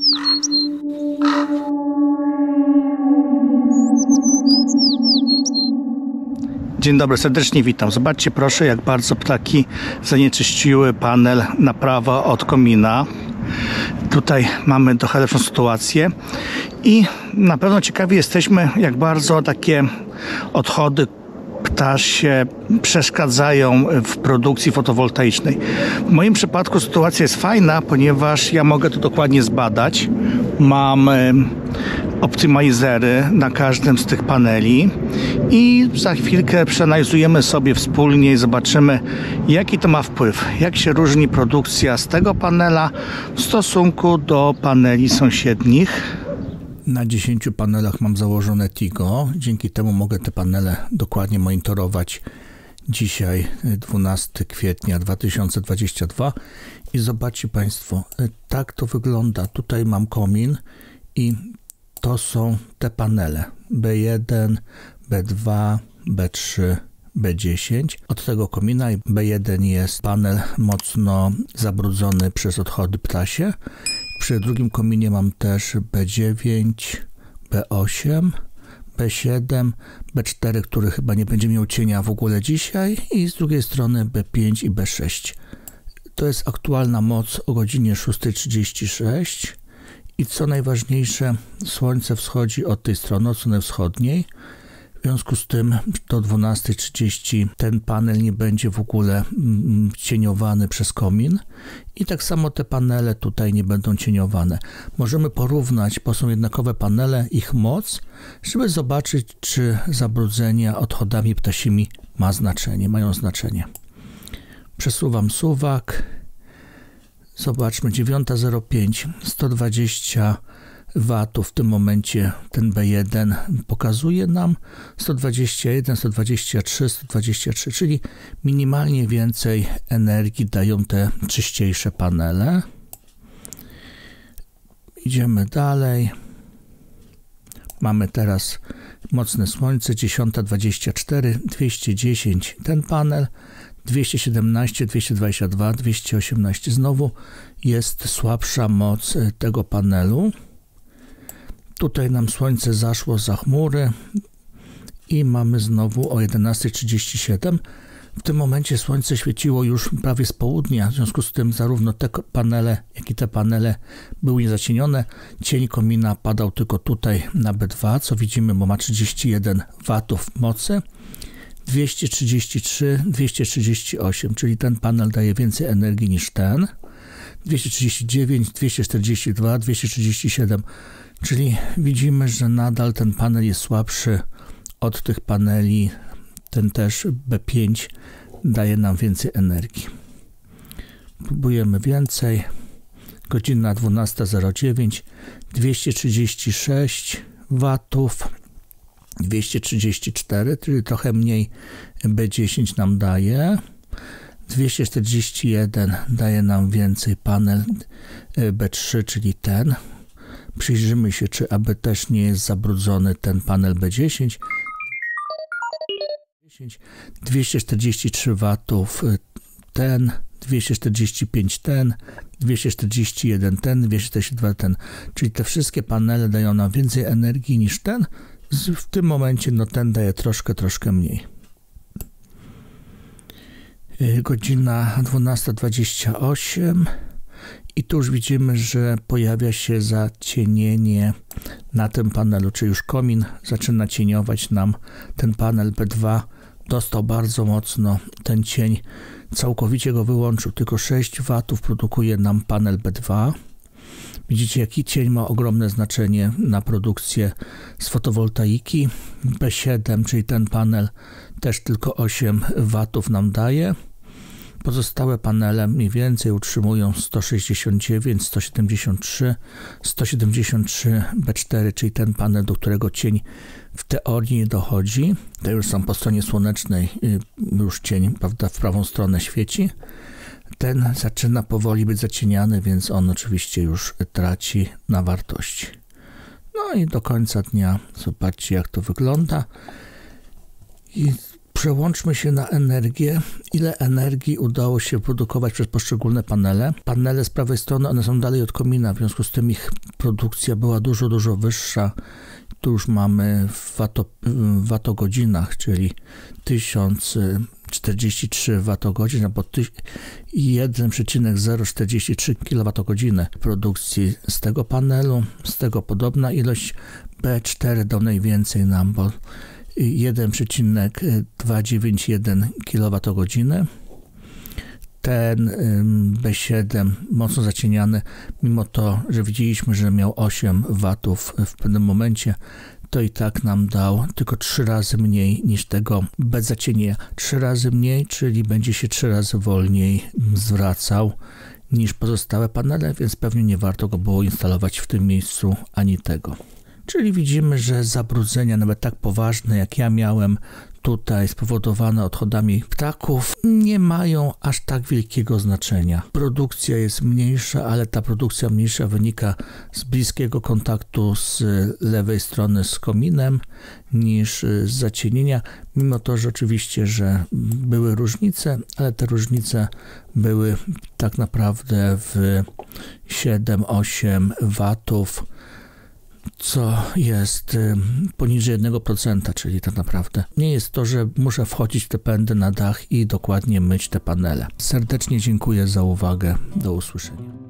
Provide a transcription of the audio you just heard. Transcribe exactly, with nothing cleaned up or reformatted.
Dzień dobry, serdecznie witam. Zobaczcie proszę, jak bardzo ptaki zanieczyściły panel na prawo od komina. Tutaj mamy trochę lepszą sytuację i na pewno ciekawi jesteśmy, jak bardzo takie odchody ptasie przeszkadzają w produkcji fotowoltaicznej. W moim przypadku sytuacja jest fajna, ponieważ ja mogę to dokładnie zbadać. Mam optymalizery na każdym z tych paneli i za chwilkę przeanalizujemy sobie wspólnie i zobaczymy, jaki to ma wpływ, jak się różni produkcja z tego panela w stosunku do paneli sąsiednich. Na dziesięciu panelach mam założone Tigo, dzięki temu mogę te panele dokładnie monitorować. Dzisiaj dwunastego kwietnia dwa tysiące dwudziestego drugiego i zobaczcie Państwo, tak to wygląda. Tutaj mam komin i to są te panele B jeden, B dwa, B trzy, B dziesięć. Od tego komina B jeden jest panel mocno zabrudzony przez odchody ptasie. Przy drugim kominie mam też B dziewięć, B osiem, B siedem, B cztery, który chyba nie będzie miał cienia w ogóle dzisiaj, i z drugiej strony B pięć i B sześć. To jest aktualna moc o godzinie szósta trzydzieści sześć i co najważniejsze, słońce wschodzi od tej strony, od strony wschodniej. W związku z tym do dwunastej trzydzieści ten panel nie będzie w ogóle cieniowany przez komin i tak samo te panele tutaj nie będą cieniowane. Możemy porównać, bo są jednakowe panele, ich moc, żeby zobaczyć, czy zabrudzenia odchodami ptasimi ma znaczenie, mają znaczenie. Przesuwam suwak. Zobaczmy, dziewiąta zero pięć, sto dwadzieścia watów w tym momencie ten B jeden pokazuje nam, sto dwadzieścia jeden, sto dwadzieścia trzy, sto dwadzieścia trzy, czyli minimalnie więcej energii dają te czyściejsze panele. Idziemy dalej. Mamy teraz mocne słońce, dziesiąta dwadzieścia cztery, dwieście dziesięć ten panel, dwieście siedemnaście, dwieście dwadzieścia dwa, dwieście osiemnaście. Znowu jest słabsza moc tego panelu. Tutaj nam słońce zaszło za chmury i mamy znowu o jedenasta trzydzieści siedem. W tym momencie słońce świeciło już prawie z południa, w związku z tym zarówno te panele, jak i te panele były niezacienione. Cień komina padał tylko tutaj na B dwa, co widzimy, bo ma trzydzieści jeden watów mocy. dwieście trzydzieści trzy, dwieście trzydzieści osiem, czyli ten panel daje więcej energii niż ten. dwieście trzydzieści dziewięć, dwieście czterdzieści dwa, dwieście trzydzieści siedem, czyli widzimy, że nadal ten panel jest słabszy od tych paneli. Ten też B pięć daje nam więcej energii. Próbujemy więcej. Godzina dwunasta zero dziewięć, dwieście trzydzieści sześć watów, dwieście trzydzieści cztery, czyli trochę mniej B dziesięć nam daje. dwieście czterdzieści jeden daje nam więcej panel B trzy, czyli ten. Przyjrzymy się, czy aby też nie jest zabrudzony ten panel B dziesięć. dwieście czterdzieści trzy watów ten, dwieście czterdzieści pięć ten, dwieście czterdzieści jeden ten, dwieście czterdzieści dwa ten. Czyli te wszystkie panele dają nam więcej energii niż ten. W tym momencie no ten daje troszkę, troszkę mniej. Godzina dwunasta dwadzieścia osiem i tu już widzimy, że pojawia się zacienienie na tym panelu, czyli już komin zaczyna cieniować nam ten panel B dwa. Dostał bardzo mocno ten cień, całkowicie go wyłączył, tylko sześć watów produkuje nam panel B dwa. Widzicie, jaki cień ma ogromne znaczenie na produkcję z fotowoltaiki. B siedem, czyli ten panel, też tylko osiem watów nam daje. Pozostałe panele mniej więcej utrzymują sto sześćdziesiąt dziewięć, sto siedemdziesiąt trzy, sto siedemdziesiąt trzy B cztery, czyli ten panel, do którego cień w teorii nie dochodzi. To już są po stronie słonecznej, już cień, prawda, w prawą stronę świeci. Ten zaczyna powoli być zacieniany, więc on oczywiście już traci na wartości. No i do końca dnia zobaczcie, jak to wygląda. I Przełączmy się na energię. Ile energii udało się produkować przez poszczególne panele? Panele z prawej strony, one są dalej od komina, w związku z tym ich produkcja była dużo, dużo wyższa. Tu już mamy w, wato, w watogodzinach, czyli tysiąc czterdzieści trzy watogodzin, albo jeden przecinek zero czterdzieści trzy kilowatogodziny produkcji z tego panelu. Z tego podobna ilość. B cztery dał najwięcej nam, bo jeden przecinek dwieście dziewięćdziesiąt jeden kilowatogodziny. Ten B siedem mocno zacieniany, mimo to, że widzieliśmy, że miał osiem watów w pewnym momencie, to i tak nam dał tylko trzy razy mniej niż tego bez zacienienia. trzy razy mniej, czyli będzie się trzy razy wolniej zwracał niż pozostałe panele, więc pewnie nie warto go było instalować w tym miejscu ani tego. Czyli widzimy, że zabrudzenia, nawet tak poważne jak ja miałem tutaj, spowodowane odchodami ptaków, nie mają aż tak wielkiego znaczenia. Produkcja jest mniejsza, ale ta produkcja mniejsza wynika z bliskiego kontaktu z lewej strony z kominem niż z zacienienia, mimo to, że oczywiście, że były różnice, ale te różnice były tak naprawdę w siedem osiem watów, co jest poniżej jednego procenta, czyli tak naprawdę nie jest to, że muszę wchodzić w te pędy na dach i dokładnie myć te panele. Serdecznie dziękuję za uwagę. Do usłyszenia.